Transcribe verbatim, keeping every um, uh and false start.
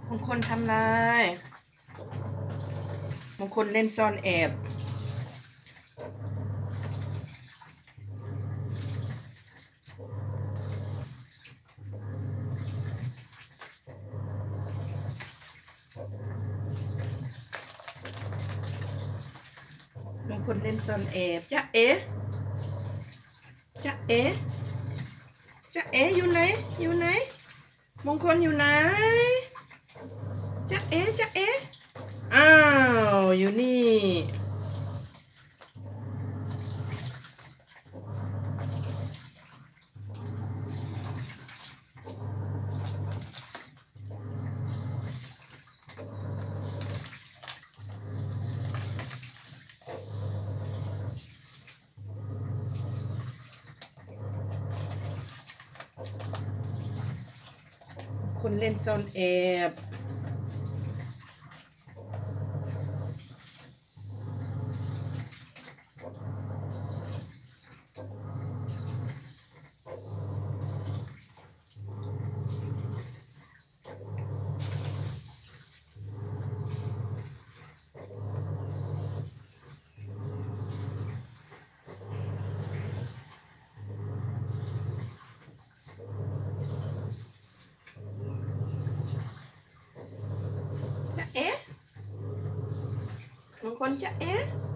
มงคลทำลายมงคลเล่นซ่อนแอบมงคลเล่นซ่อนแอบจ๊ะเอ๋จ๊ะเอ๋จ๊ะเอ๋อยู่ไหนอยู่ไหนมงคลอยู่ไหนจ๊ะเอ๋จ๊ะเอ๋อ้าวอยู่นี่คนเล่นซ่อนแอบจ๊ะเอ๋มงคลจ๊ะเอ๋